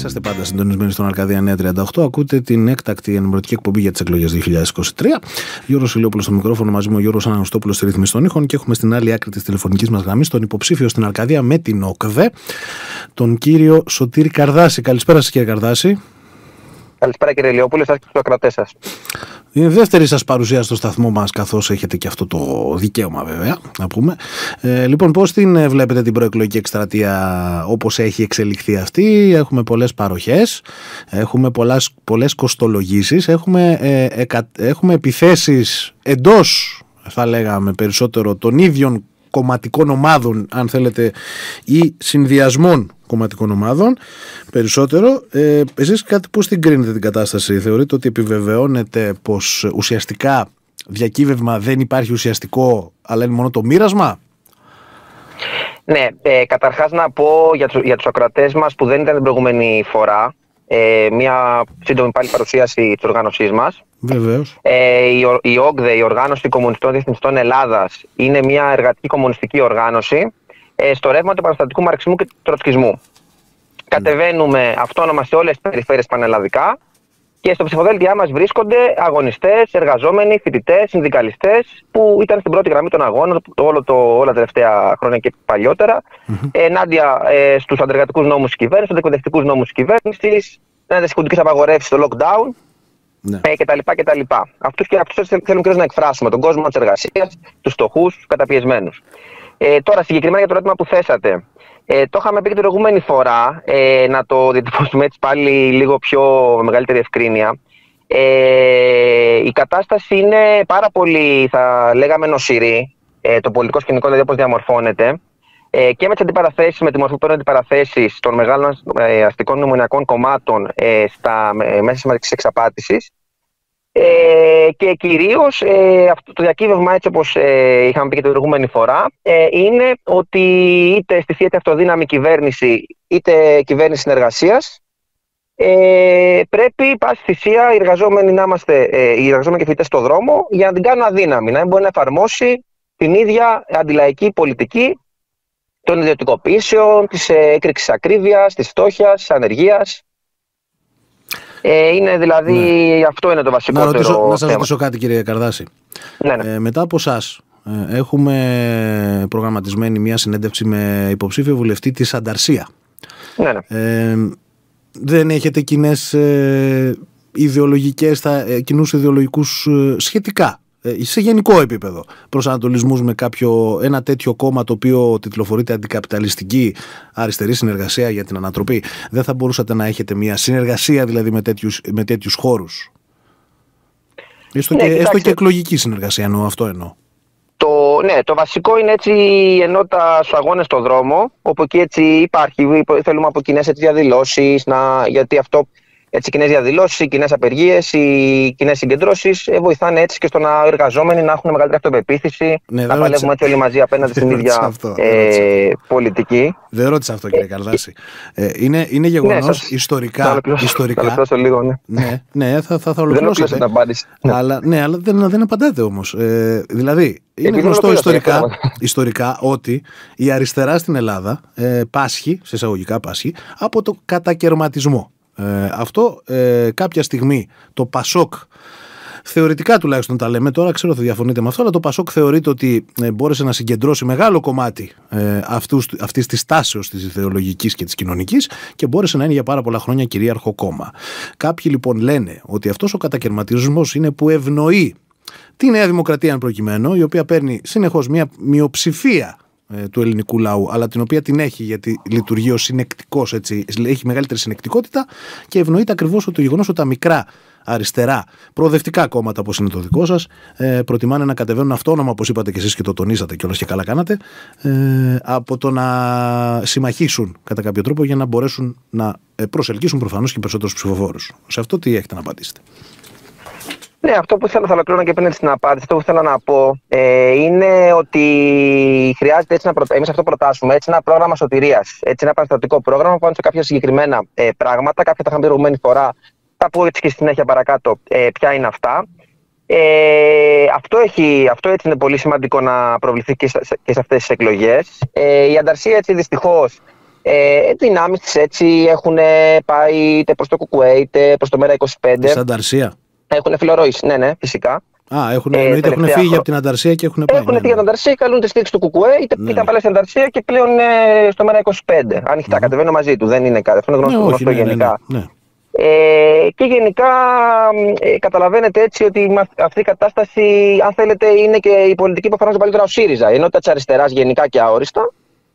είσαστε πάντα συντονισμένοι στον Αρκαδία 938. Ακούτε την έκτακτη ενημερωτική εκπομπή για τις εκλογές 2023. Γιώργος Ηλιόπουλος στο μικρόφωνο, μαζί με ο Γιώργος Αναγνωστόπουλος στη ρύθμιση των ήχων, και έχουμε στην άλλη άκρη της τηλεφωνικής μας γραμμής τον υποψήφιο στην Αρκαδία με την ΟΚΔΕ, τον κύριο Σωτήρη Καρδάση. Καλησπέρα σας, κύριε Καρδάση. Καλησπέρα, κύριε Ηλιόπουλε, σας και τους ακροατές σας. Είναι η δεύτερη σας παρουσία στο σταθμό μας, καθώς έχετε και αυτό το δικαίωμα, βέβαια, να πούμε. Λοιπόν, πώς την βλέπετε την προεκλογική εκστρατεία όπως έχει εξελιχθεί αυτή? Έχουμε πολλές παροχές, έχουμε πολλές κοστολογήσεις, έχουμε επιθέσεις εντός, θα λέγαμε, περισσότερο των ίδιων κομματικών ομάδων, αν θέλετε, ή συνδυασμών κομματικών ομάδων περισσότερο. Εσείς πώς την κρίνετε την κατάσταση? Θεωρείτε ότι επιβεβαιώνεται πως ουσιαστικά διακύβευμα δεν υπάρχει ουσιαστικό, αλλά είναι μόνο το μοίρασμα? Ναι, καταρχάς να πω για τους ακροατές μας που δεν ήταν την προηγούμενη φορά, μια σύντομη πάλι παρουσίαση της οργάνωσής μας. Βεβαίως. Η ΟΚΔΕ, η Οργάνωση Κομμουνιστών Διευθυντών Ελλάδας, είναι μια εργατική κομμουνιστική οργάνωση στο ρεύμα του επαναστατικού μαρξισμού και του τροτσκισμού. Κατεβαίνουμε αυτόνομα σε όλες τις περιφέρειες πανελλαδικά και στο ψηφοδέλτιά μας βρίσκονται αγωνιστές, εργαζόμενοι, φοιτητές, συνδικαλιστές που ήταν στην πρώτη γραμμή των αγώνων όλα τα τελευταία χρόνια και παλιότερα, ενάντια στους αντεργατικούς νόμους της κυβέρνησης, στους εκπαιδευτικούς νόμους της κυβέρνησης, ενάντια στις κοντικές απαγορεύσεις, στο lockdown. Ναι. κτλ. Αυτούς θέλουμε κυρίως να εκφράσουμε, τον κόσμο της εργασίας, τους φτωχούς, τους καταπιεσμένους. Τώρα, συγκεκριμένα για το ερώτημα που θέσατε, το είχαμε πει και την προηγούμενη φορά, να το διατυπώσουμε έτσι πάλι λίγο πιο με μεγαλύτερη ευκρίνεια. Η κατάσταση είναι πάρα πολύ, θα λέγαμε, νοσηρή, το πολιτικό σκηνικό δηλαδή όπως διαμορφώνεται, και με τις αντιπαραθέσεις, με τη μορφή που παίρνουν αντιπαραθέσεις των μεγάλων αστικών μνημονιακών κομμάτων στα μέσα σημαντικής εξαπάτησης. Και κυρίως αυτό το διακύβευμα, έτσι όπως είχαμε πει και την προηγούμενη φορά, είναι ότι είτε στηθεί είτε αυτοδύναμη κυβέρνηση είτε κυβέρνηση συνεργασίας, πρέπει πάση θυσία οι εργαζόμενοι να είμαστε, οι εργαζόμενοι και φοιτητές στο δρόμο, για να την κάνουν αδύναμη, να μην μπορεί να εφαρμόσει την ίδια αντιλαϊκή πολιτική των ιδιωτικοποιήσεων, της έκρηξης ακρίβειας, της φτώχειας, της ανεργίας. Είναι δηλαδή, ναι, αυτό είναι το βασικότερο. Να σας ρωτήσω κάτι, κύριε Καρδάση. Ναι. Μετά από εσάς έχουμε προγραμματισμένη μια συνέντευξη με υποψήφιο βουλευτή της Ανταρσία. Ναι. Δεν έχετε κοινούς ιδεολογικούς σχετικά, σε γενικό επίπεδο, προσανατολισμούς με ένα τέτοιο κόμμα το οποίο τιτλοφορείται αντικαπιταλιστική αριστερή συνεργασία για την ανατροπή? Δεν θα μπορούσατε να έχετε μια συνεργασία δηλαδή με τέτοιους χώρους? Έστω και εκλογική συνεργασία εννοώ. Το βασικό είναι έτσι ενότητα στους αγώνες στον δρόμο, όπου εκεί έτσι υπάρχει, θέλουμε από κοινές διαδηλώσεις, γιατί αυτό, έτσι, κοινές διαδηλώσεις, οι κοινές απεργίες, οι κοινές συγκεντρώσεις βοηθάνε έτσι και στο να εργαζόμενοι να έχουν μεγαλύτερη αυτοπεποίθηση, να παλεύουμε έτσι όλοι μαζί απέναντι στην ίδια πολιτική. Δεν ρώτησα αυτό, κύριε Καρδάση. Είναι γεγονός ιστορικά. Ναι, θα ολοκληρώσετε. Δεν την απάντηση. Αλλά δεν απαντάτε όμως. Δηλαδή, είναι γνωστό ιστορικά ότι η αριστερά στην Ελλάδα πάσχει, σε εισαγωγικά πάσχει, από το κατακερματισμό. Αυτό κάποια στιγμή το Πασόκ, θεωρητικά τουλάχιστον τα λέμε, τώρα ξέρω θα διαφωνείτε με αυτό, αλλά το Πασόκ θεωρείται ότι μπόρεσε να συγκεντρώσει μεγάλο κομμάτι αυτής της τάσεως της ιδεολογικής και της κοινωνικής και μπόρεσε να είναι για πάρα πολλά χρόνια κυρίαρχο κόμμα. Κάποιοι λοιπόν λένε ότι αυτός ο κατακερματισμός είναι που ευνοεί τη Νέα Δημοκρατία εν προκειμένου, η οποία παίρνει συνεχώς μια μειοψηφία του ελληνικού λαού, αλλά την οποία την έχει γιατί λειτουργεί ως συνεκτικός, έτσι, έχει μεγαλύτερη συνεκτικότητα, και ευνοείται ακριβώς το γεγονός ότι τα μικρά αριστερά προοδευτικά κόμματα όπως είναι το δικό σας προτιμάνε να κατεβαίνουν αυτόνομα, όπως είπατε και εσείς και το τονίσατε κιόλας και καλά κάνατε, από το να συμμαχήσουν κατά κάποιο τρόπο για να μπορέσουν να προσελκύσουν προφανώς και περισσότερους ψηφοφόρους. Σε αυτό τι έχετε να απαντήσετε? Ναι, αυτό που θέλω, θα ολοκληρώνω και πριν στην απάντηση, αυτό που θέλω να πω είναι ότι χρειάζεται έτσι εμείς αυτό προτάσουμε, έτσι ένα πρόγραμμα σωτηρίας, έτσι ένα επαναστατικό πρόγραμμα πάνω σε κάποια συγκεκριμένα πράγματα. Κάποια τα είχαμε πει προηγούμενη φορά, θα πω έτσι και στη συνέχεια παρακάτω ποια είναι αυτά. Αυτό έτσι είναι πολύ σημαντικό να προβληθεί και σε αυτές τις εκλογές. Η Ανταρσία έτσι δυστυχώς δυνάμεις της έτσι έχουν πάει είτε προς το ΚΚΕ είτε προς το ΜΕΡΑ25. Στην Ανταρσία. Έχουν φιλορροήσει, ναι, φυσικά. Έχουν φύγει από την Ανταρσία και έχουν πάει. Έχουν φύγει από την Ανταρσία, καλούν τη στήριξη του ΚΚΕ, είτε ήταν πάλι στην Ανταρσία και πλέον στο ΜΕΡΑ25. Ανοιχτά, κατεβαίνω μαζί του. Δεν είναι κάτι. Αυτό είναι γνωστό γενικά. Ναι. Και γενικά καταλαβαίνετε έτσι ότι αυτή η κατάσταση, αν θέλετε, είναι και η πολιτική που εφαρμόζει παλιότερα ο ΣΥΡΙΖΑ. Η ενότητα της αριστεράς γενικά και αόριστα.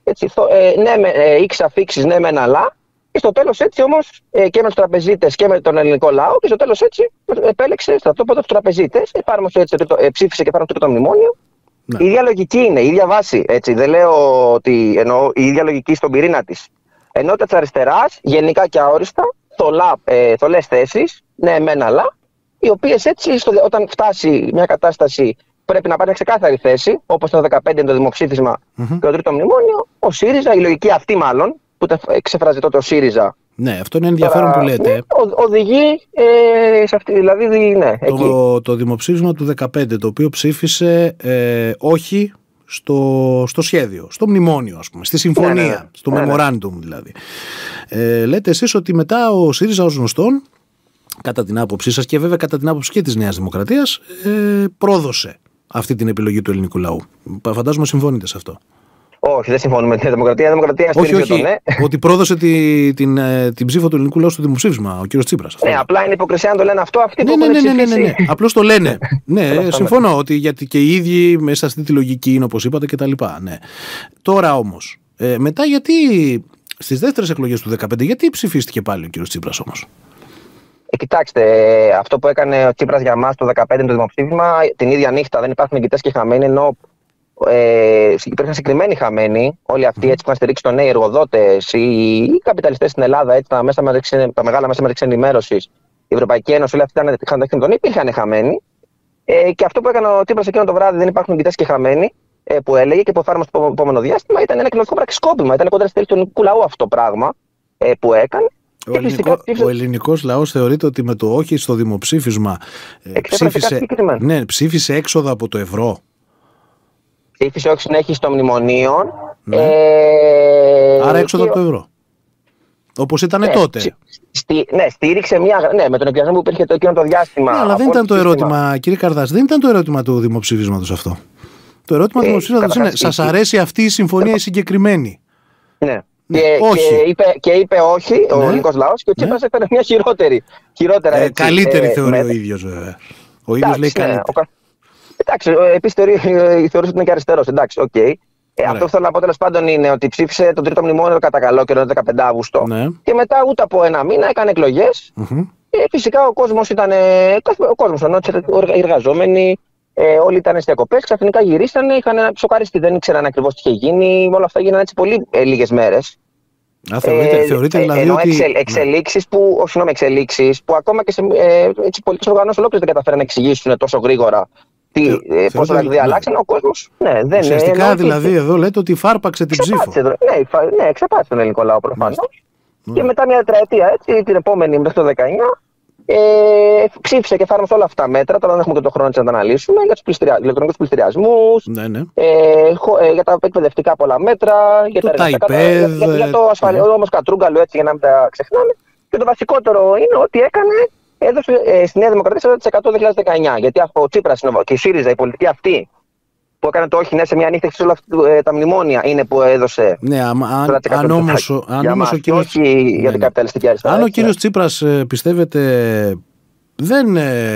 Ήξα αφήξεις, ναι, μεν αλλά. Και στο τέλος έτσι όμως και με τους τραπεζίτες και με τον ελληνικό λαό, και στο τέλος έτσι επέλεξε στρατόπεδο τους τραπεζίτες, ψήφισε και εφάρμοσε το μνημόνιο. Ναι. Η ίδια λογική είναι, η ίδια βάση. Έτσι. Δεν λέω ότι εννοώ η ίδια λογική στον πυρήνα της. Ενότητα της αριστεράς, γενικά και αόριστα, θολές θέσεις, ναι, μεν αλλά, οι οποίες έτσι όταν φτάσει μια κατάσταση πρέπει να πάρει μια ξεκάθαρη θέση, όπως το 2015 είναι το δημοψήφισμα και το τρίτο μνημόνιο, ο ΣΥΡΙΖΑ, η λογική αυτή μάλλον, που ξεφράζει τότε ο ΣΥΡΙΖΑ. Ναι, αυτό είναι ενδιαφέρον που λέτε. Ναι, οδηγεί σε αυτή, δηλαδή, ναι, το δημοψήφισμα του 2015, το οποίο ψήφισε όχι στο σχέδιο, στο μνημόνιο, ας πούμε, στη συμφωνία, στο memorandum δηλαδή. Λέτε εσείς ότι μετά ο ΣΥΡΙΖΑ ως γνωστόν, κατά την άποψή σας και βέβαια κατά την άποψη και της Νέας Δημοκρατίας, πρόδωσε αυτή την επιλογή του ελληνικού λαού. Φαντάζομαι συμφωνείτε σε αυτό. Όχι, δεν συμφωνούμε με τη Δημοκρατία. Η Δημοκρατία στήριξε το ναι. Ότι πρόδωσε την ψήφο του ελληνικού λαού στο δημοψήφισμα, ο κύριος Τσίπρας. Ναι, απλά είναι υποκρισία να το λένε αυτό. Αυτοί που ναι. Απλώς το λένε. Ναι, συμφωνώ ότι γιατί και οι ίδιοι μέσα στη τη λογική είναι όπως είπατε κτλ. Ναι. Τώρα όμως, μετά γιατί στις δεύτερες εκλογές του 2015, γιατί ψηφίστηκε πάλι ο κύριος Τσίπρας όμως? Κοιτάξτε, αυτό που έκανε ο Τσίπρας για μας το 2015 το δημοψήφισμα, την ίδια νύχτα δεν υπάρχουν νικητές και χαμένοι, ενώ υπήρχαν συγκεκριμένοι χαμένοι, όλοι αυτοί έτσι που είχαν στηρίξει τον νέοι εργοδότες, οι καπιταλιστές στην Ελλάδα, έτσι, τα μεγάλα μέσα μαζικής ενημέρωσης, η Ευρωπαϊκή Ένωση, όλοι αυτοί είχαν δεχτεί τον υπήρχαν χαμένοι. Και αυτό που έκανε ο Τσίπρας εκείνο το βράδυ, δεν υπάρχουν νικητές και χαμένοι, που έλεγε και που εφάρμοσε το επόμενο διάστημα, ήταν ένα κοινωνικό πραξικόπημα. Ήταν κοντά στη θέληση του ελληνικού λαού αυτό το πράγμα που έκανε. Ο ελληνικός λαός θεωρείται ότι με το όχι στο δημοψήφισμα ψήφισε έξοδο από το ευρώ. Ψήφισε όχι συνέχιση των μνημονίων. Ναι. Άρα έξοδο από το ευρώ. Όπως ήταν τότε. Ναι, στήριξε με τον εκβιασμό που υπήρχε εκείνο το διάστημα. Ναι, αλλά δεν ήταν το ερώτημα, κύριε Καρδάς, δεν ήταν το ερώτημα του δημοψήφισματος αυτό. Το ερώτημα του δημοψήφισματος είναι, σας αρέσει αυτή η συμφωνία η συγκεκριμένη? Ναι. Και είπε όχι ο ελληνικός λαός και ο Τσίπρας έκανε μια χειρότερη. Καλύτερη θεωρεί ο ίδιος βέβαια. Ο ίδιος λέει καλύτερη. Εντάξει, επίσης θεωρούσε ότι είναι και αριστερός. Εντάξει, οκ. Αυτό που θέλω να πω τέλος πάντων είναι ότι ψήφισε τον τρίτο μνημόνιο κατά καλό καιρό, το 15 Αύγουστο. Ναι. Και μετά ούτε από ένα μήνα έκανε εκλογές. Και φυσικά ο κόσμος ήταν. Ο κόσμος, οι εργαζόμενοι, όλοι ήταν στις διακοπές. Ξαφνικά γυρίσανε, είχαν σοκαριστεί, δεν ήξεραν ακριβώς τι είχε γίνει. Όλα αυτά γίνανε έτσι πολύ λίγες μέρες. Θεωρείτε δηλαδή ότι. Εξελίξεις που ακόμα και σε πολιτικές οργανώσεις ολόκληρες δεν καταφέραν να εξηγήσουν τόσο γρήγορα. Πώς δηλαδή αλλάξαν ο κόσμος. Ναι, ουσιαστικά δηλαδή εδώ λέτε ότι φάρπαξε την ψήφο. Ναι, εξαπάτησε τον ελληνικό λαό προφανώς. Και μετά μια τετραετία έτσι, την επόμενη μέχρι το 19, ψήφισε και εφάρμοσε όλα αυτά τα μέτρα. Τώρα δεν έχουμε και τον χρόνο να τα αναλύσουμε για τους ηλεκτρονικούς πληστηριασμούς, για τα εκπαιδευτικά πολλά μέτρα, για το ασφαλές όμως κατρούγκαλο, έτσι για να μην τα ξεχνάμε. Και το βασικότερο είναι ότι έδωσε στη Νέα Δημοκρατία 40% το 2019. Γιατί ο Τσίπρας και η ΣΥΡΙΖΑ, η πολιτική αυτή που έκανε το όχι ναι σε μια νύχτα σε όλα τα μνημόνια, είναι που έδωσε. Ναι, αν όμως ο κύριος. Όχι για την καπιταλιστική αριστερά. Αν ο κύριος Τσίπρας πιστεύετε δεν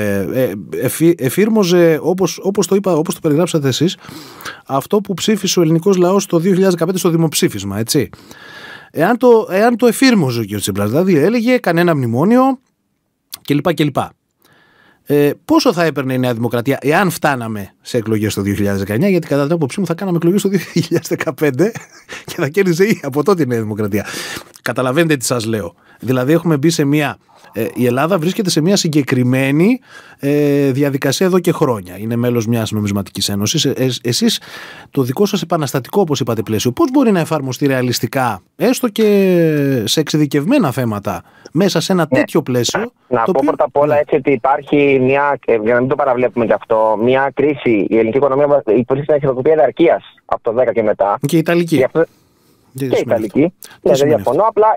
εφήρμοζε όπως το περιγράψατε εσείς αυτό που ψήφισε ο ελληνικός λαός το 2015 στο δημοψήφισμα, έτσι. Εάν το εφήρμοζε ο κύριος Τσίπρας, δηλαδή έλεγε κανένα μνημόνιο κλπ. Πόσο θα έπαιρνε η Νέα Δημοκρατία εάν φτάναμε σε εκλογές το 2019, γιατί κατά την άποψή μου θα κάναμε εκλογές το 2015 και θα κέρδιζε από τότε η Νέα Δημοκρατία. Καταλαβαίνετε τι σας λέω. Δηλαδή έχουμε μπει σε μια. Η Ελλάδα βρίσκεται σε μια συγκεκριμένη διαδικασία εδώ και χρόνια. Είναι μέλος μιας νομισματικής ένωσης. Εσείς το δικό σας επαναστατικό, όπως είπατε, πλαίσιο, πώς μπορεί να εφαρμοστεί ρεαλιστικά, έστω και σε εξειδικευμένα θέματα, μέσα σε ένα τέτοιο πλαίσιο? Να πω πρώτα απ' όλα έτσι ότι υπάρχει μια, για να μην το παραβλέπουμε κι αυτό, μια κρίση. Η ελληνική οικονομία υπήρξε στην χρεοκοπία διαρκείας από το 10 και μετά. Και η Ιταλική. Και η Ιταλική. Ναι, δεν διαφωνώ. Απλά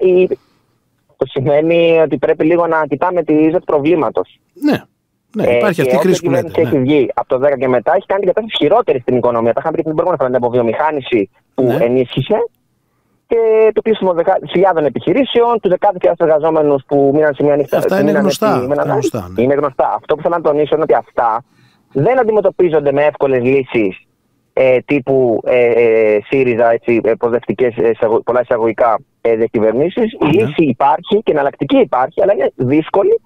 το σημαίνει ότι πρέπει λίγο να κοιτάμε τη ρίζα του προβλήματος. Ναι, υπάρχει αυτή η κρίση που λέτε. Και έχει βγει από το 10 και μετά, έχει κάνει την κατάσταση χειρότερη στην οικονομία. Τα είχαμε πει την προηγούμενη φορά, την αποβιομηχάνηση που ενίσχυσε και το κλείσιμο χιλιάδων επιχειρήσεων, του δεκάδες χιλιάδες εργαζόμενους που μείναν σε μια νύχτα. Αυτά είναι γνωστά. Είναι γνωστά. Αυτό που θέλω να τονίσω είναι ότι αυτά δεν αντιμετωπίζονται με εύκολες λύσεις τύπου ΣΥΡΙΖΑ, προοδευτικές πολλά εισαγωγικά διακυβερνήσεις. Η λύση υπάρχει και εναλλακτική υπάρχει, αλλά είναι δύσκολη.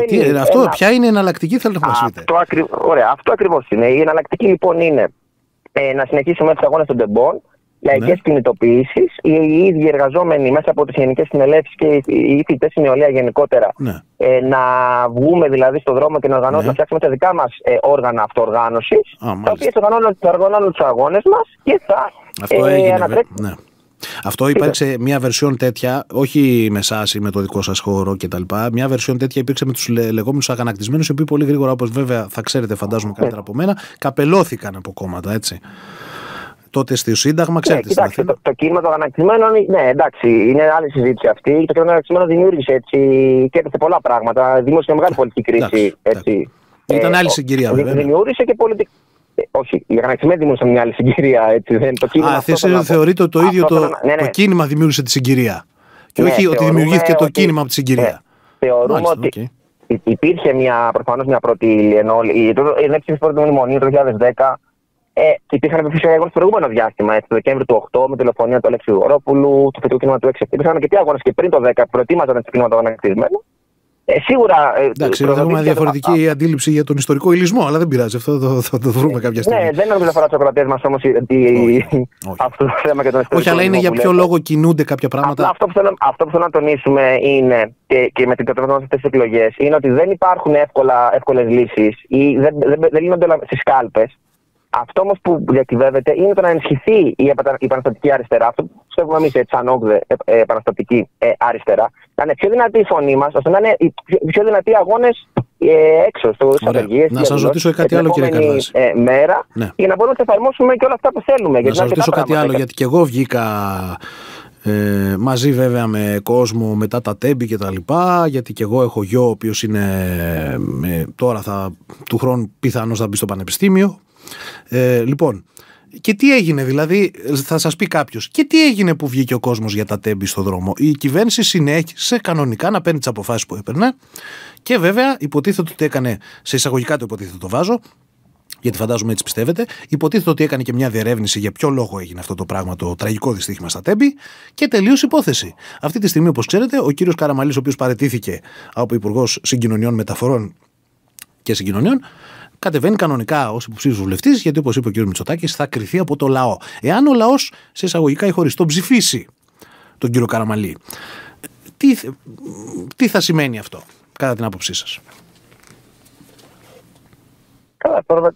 Ποια είναι η εναλλακτική, θέλετε να μας πείτε? Ωραία, αυτό ακριβώς είναι. Η εναλλακτική λοιπόν είναι να συνεχίσουμε τους αγώνες των τεμπών, λαϊκές κινητοποιήσεις, οι ίδιοι εργαζόμενοι μέσα από τις γενικές συνελεύσεις και οι φοιτητές στην νεολαία γενικότερα, να βγούμε δηλαδή στον δρόμο και να οργανώσουμε, να φτιάξουμε τα δικά μας όργανα αυτοοργάνωσης, τα οποία θα οργανώνουν τους αγώνες μας και θα ανατρέξουν. Αυτό υπήρξε μια βερσιόν τέτοια, όχι με εσάς ή με το δικό σας χώρο κτλ. Μια βερσιόν τέτοια υπήρξε με τους λεγόμενους αγανακτισμένους, οι οποίοι πολύ γρήγορα, όπως βέβαια θα ξέρετε, φαντάζομαι καλύτερα από μένα, καπελώθηκαν από κόμματα, έτσι. Τότε στο Σύνταγμα, ξέρετε. Κοιτάξτε, το κίνημα των αγανακτισμένων, ναι, εντάξει, είναι άλλη συζήτηση αυτή. Το κίνημα των αγανακτισμένων δημιούργησε έτσι και έπαιξε πολλά πράγματα. Δημιούργησε μεγάλη πολιτική κρίση. Ήταν άλλη συγκυρία, βέβαια. Δημιούργησε και πολιτική. Όχι, οι αγανακτισμένοι δημιούργησαν μια άλλη συγκυρία. Θεωρείτε το ίδιο το κίνημα δημιούργησε τη συγκυρία. Και όχι ότι δημιουργήθηκε το κίνημα από τη συγκυρία. Θεωρούμε ότι υπήρχε προφανώς μια πρώτη ύλη. Η ψήφιση πρώτη μνημονίου το 2010. Υπήρχαν επιφύσια αγώνες στο προηγούμενο διάστημα. Το Δεκέμβριο του 2008 με τη τηλεφωνία του Αλέξη Γορόπουλου, του φετικού κίνημα του 2006. Υπήρχαν και αγώνες και πριν το 2010 που προετοίμαζαν το κίνημα των αγανακτισμένων. Σίγουρα. Εντάξει, έχουμε διαφορετική αντίληψη για τον ιστορικό υλισμό, αλλά δεν πειράζει. Αυτό θα το βρούμε κάποια στιγμή. Ναι, δεν νομίζω αφορά του ακροατές μας όμως αυτό το θέμα και τον ιστορικό. Όχι, αλλά είναι για ποιο λόγο κινούνται κάποια πράγματα. Αυτό που θέλω να τονίσουμε είναι και με την κατεύθυνση αυτές τις εκλογές είναι ότι δεν υπάρχουν εύκολες λύσεις ή δεν λύνονται όλα στις κάλπες. Αυτό όμως που διακυβεύεται είναι το να ενισχυθεί η επαναστατική αριστερά. Αυτό που πιστεύουμε εμείς, σαν ΟΚΔΕ, επαναστατική αριστερά, να είναι πιο δυνατή η φωνή μας, ώστε να είναι οι πιο δυνατοί αγώνες έξω στις απεργίες. Να σας ρωτήσω κάτι άλλο, κύριε Καρδάση. Μέρα, για να μπορούμε να εφαρμόσουμε και όλα αυτά που θέλουμε. Να σας ρωτήσω κάτι άλλο, γιατί και εγώ βγήκα μαζί βέβαια με κόσμο μετά τα τέμπη και τα λοιπά, γιατί και εγώ έχω γιο ο οποίος είναι τώρα του χρόνου πιθανώς θα μπει στο πανεπιστήμιο. Λοιπόν, και τι έγινε, δηλαδή, θα σας πει κάποιος, και τι έγινε που βγήκε ο κόσμος για τα τέμπη στο δρόμο? Η κυβέρνηση συνέχισε κανονικά να παίρνει τις αποφάσεις που έπαιρνε και βέβαια υποτίθεται ότι έκανε, σε εισαγωγικά το υποτίθεται το βάζω, γιατί φαντάζομαι έτσι πιστεύετε, υποτίθεται ότι έκανε και μια διερεύνηση για ποιο λόγο έγινε αυτό το πράγμα, το τραγικό δυστύχημα στα τέμπη, και τελείωσε υπόθεση. Αυτή τη στιγμή, όπως ξέρετε, ο κύριος Καραμανλής, ο οποίος παραιτήθηκε από Υπουργός Συγκοινωνιών, Μεταφορών και Συγκοινωνιών, κατεβαίνει κανονικά ως υποψήφιος βουλευτής, γιατί όπως είπε ο κ. Μητσοτάκης, θα κριθεί από το λαό. Εάν ο λαός, σε εισαγωγικά ή χωρίς, τον ψηφίσει τον κύριο Καραμανλή, τι θα σημαίνει αυτό, κατά την άποψή σας? Καλά, τώρα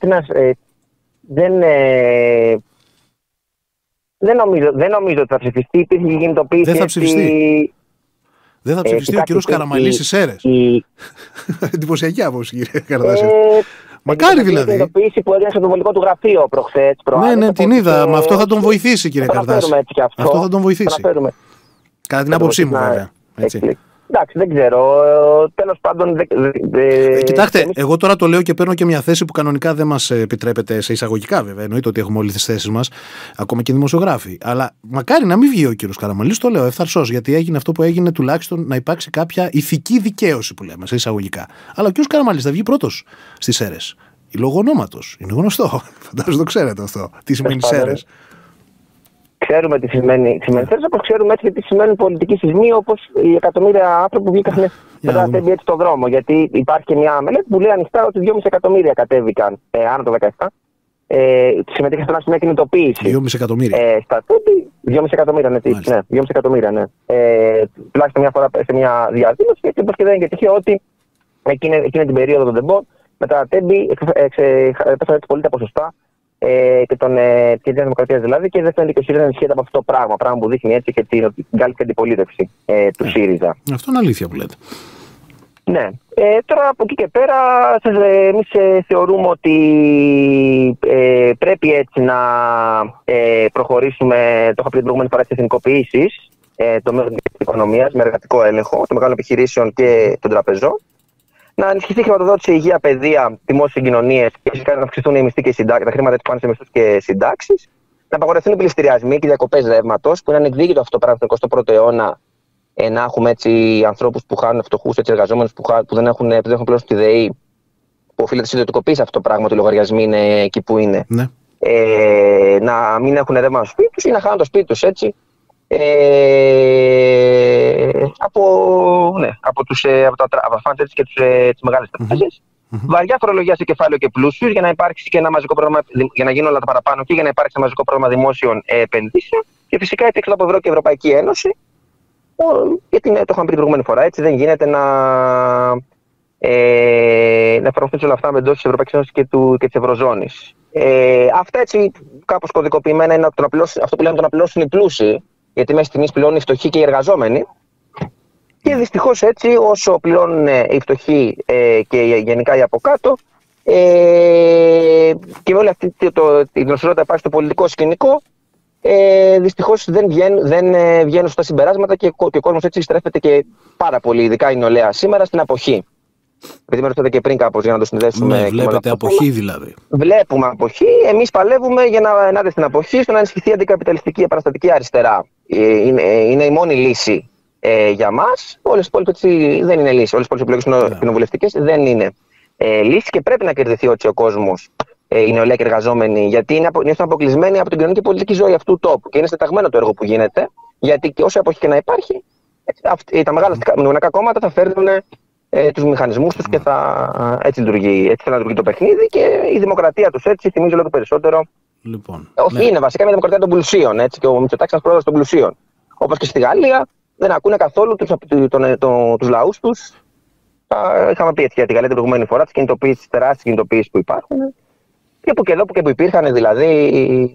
δεν νομίζω ότι θα ψηφιστεί. Υπήρχε η κινητοποίηση. Δεν θα ψηφιστεί. Δεν θα ψηφιστεί ο κύριος Καραμανλής στις αίρες. Εντυπωσιακή άποψη, κύριε Καρδάση. Μακάρι δηλαδή. Η κινητοποίηση που έγινε στο συμβολικό του γραφείο προχθές. Ναι, την είδα. Με αυτό θα τον βοηθήσει, κύριε Καρδάση. Αυτό θα τον βοηθήσει. Κατά την άποψή μου, βέβαια. Εντάξει, δεν ξέρω. Τέλος πάντων. Κοιτάξτε, εγώ τώρα το λέω και παίρνω και μια θέση που κανονικά δεν μας επιτρέπεται, σε εισαγωγικά βέβαια. Εννοείται ότι έχουμε όλες τις θέσεις μας, ακόμα και δημοσιογράφοι. Αλλά μακάρι να μην βγει ο κύριος Καραμανλής, το λέω ευθαρσώς, γιατί έγινε αυτό που έγινε, τουλάχιστον να υπάρξει κάποια ηθική δικαίωση που λέμε, σε εισαγωγικά. Αλλά ο κύριος Καραμανλής θα βγει πρώτος στις αίρες. Λόγω ονόματος. Είναι γνωστό. Φαντάζομαι το ξέρετε αυτό. Τι σημαίνει αίρες. Ξέρουμε τι σημαίνει θέση, όπως ξέρουμε έτσι τι σημαίνουν πολιτικοί σεισμοί, όπως οι εκατομμύρια άνθρωποι που βγήκαν μετά τα τέμπη έτσι στον δρόμο. Γιατί υπάρχει και μια μελέτη που λέει ανοιχτά ότι 2,5 εκατομμύρια κατέβηκαν άνω το 2017. Συμμετείχαν σε μια κινητοποίηση. 2,5 εκατομμύρια. Στα τέμπη, 2,5 εκατομμύρια, ναι. 2,5 εκατομμύρια, ναι. Τουλάχιστον μια φορά σε μια διαδήλωση, γιατί όπως και δεν είναι και τυχαίο ότι εκείνη την περίοδο των τεμπών, μετά τα τέμπη, πέσανε πολύ τα ποσοστά. Και τη Δημοκρατία δηλαδή, και δεν φαίνεται και ο ΣΥΡΙΖΑ ενισχύεται από αυτό το πράγμα. Πράγμα που δείχνει έτσι και την κάλυψη αντιπολίτευση του ΣΥΡΙΖΑ. Αυτό είναι αλήθεια που λέτε. Ναι. Τώρα από εκεί και πέρα εμείς θεωρούμε ότι πρέπει έτσι να προχωρήσουμε, το είχα πει την προηγούμενη φορά, στις εθνικοποιήσεις το μέσο της οικονομίας με εργατικό έλεγχο των μεγάλων επιχειρήσεων και των τραπεζών. Να ενισχυθεί η χρηματοδότηση, υγεία, παιδεία, δημόσιες συγκοινωνίες και φυσικά να αυξηθούν οι μισθοί και τα χρήματα που πάνε σε μισθούς και συντάξεις. Να απαγορευτούν οι πληστηριασμοί και οι διακοπές ρεύματος, που είναι ανεκδίκητο αυτό το πράγμα στον 21ο αιώνα. Να έχουμε έτσι ανθρώπους που χάνουν, φτωχούς εργαζόμενους που δεν έχουν πληρώσει τη ΔΕΗ, που οφείλεται στη ιδιωτικοποίηση αυτό το πράγμα, ότι οι λογαριασμοί είναι εκεί που είναι. Ναι. Να μην έχουν ρεύμα στο σπίτι τους ή να χάνουν το σπίτι τους έτσι. Από τα φαντ και τις μεγάλες τράπεζες. Βαριά φορολογία σε κεφάλαιο και πλούσιους για να υπάρξει και ένα μαζικό πρόγραμμα, για να γίνουν όλα τα παραπάνω και για να υπάρξει ένα μαζικό πρόγραμμα δημόσιων επενδύσεων. Και φυσικά η έξοδο από Ευρώ και Ευρωπαϊκή Ένωση. Γιατί το είχαμε πει την προηγούμενη φορά, έτσι δεν γίνεται να εφαρμοστούν όλα αυτά εντός της Ευρωπαϊκής Ένωσης και της Ευρωζώνης. Αυτά έτσι κάπως κωδικοποιημένα είναι αυτό που λέμε το να πληρώσουν οι πλούσιοι, γιατί μέχρι στιγμής πληρώνουν οι φτωχοί και οι εργαζόμενοι. Και δυστυχώς έτσι, όσο πληρώνουν οι φτωχοί και γενικά οι από κάτω, και με όλη αυτή την γνωστότητα υπάρχει στο πολιτικό σκηνικό, δυστυχώς δεν βγαίνουν στα συμπεράσματα και ο κόσμος έτσι στρέφεται και πάρα πολύ, ειδικά η νεολαία σήμερα, στην αποχή. Επειδή με ρωτήσατε και πριν κάπως για να το συνδέσουμε. Ναι, βλέπετε αποχή δηλαδή. Βλέπουμε αποχή. Εμείς παλεύουμε για να ενάτε στην αποχή, στο να ενισχυθεί η αντικαπιταλιστική επαναστατική αριστερά. Είναι η μόνη λύση για μας. Όλες οι υπόλοιπες δεν είναι λύση. Όλες οι υπόλοιπες επιλογές κοινοβουλευτικές δεν είναι λύση και πρέπει να κερδιθεί ο κόσμος, οι νεολαία και εργαζόμενοι, γιατί είναι αποκλεισμένοι από την κοινωνική πολιτική ζωή αυτού του τόπου. Και είναι στεταγμένο το έργο που γίνεται, γιατί και όσο αποχή και να υπάρχει, τα μεγάλα μνημονιακά κόμματα θα φέρνουν τους μηχανισμούς τους και έτσι θα λειτουργεί το παιχνίδι και η δημοκρατία τους έτσι θυμίζει όλο το περισσότερο. Λοιπόν, όχι, είναι βασικά μια δημοκρατία των πλουσίων έτσι, και ο Μητσοτάκης είναι πρόεδρος των πλουσίων. Όπως και στη Γαλλία δεν ακούνε καθόλου τους λαούς τους. Είχαμε πει έτσι για τη Γαλλία την προηγούμενη φορά, τις τεράστιες κινητοποιήσεις που υπάρχουν. Και που και εδώ που υπήρχαν δηλαδή.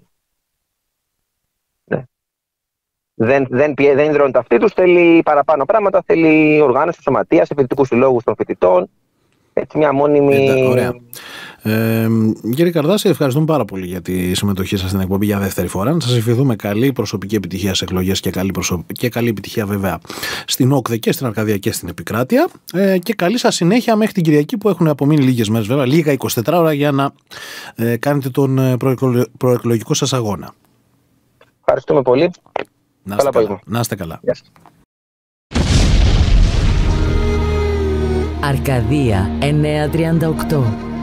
Δεν ιδρώνεται αυτή τους, θέλει παραπάνω πράγματα, θέλει οργάνωση σωματείας, φοιτητικούς συλλόγους των φοιτητών. Έτσι μια μόνιμη. Ωραία. Κύριε Καρδάση, ευχαριστούμε πάρα πολύ για τη συμμετοχή σας στην εκπομπή για δεύτερη φορά. Να σας ευχηθούμε καλή προσωπική επιτυχία σε εκλογές και καλή επιτυχία βέβαια στην ΟΚΔΕ και στην Αρκαδία και στην Επικράτεια. Και καλή σας συνέχεια μέχρι την Κυριακή που έχουν απομείνει λίγες μέρες βέβαια, λίγα 24 ώρα για να κάνετε τον προεκλογικό σας αγώνα. Ευχαριστούμε πολύ. Να είστε καλά. Αρκαδία 938.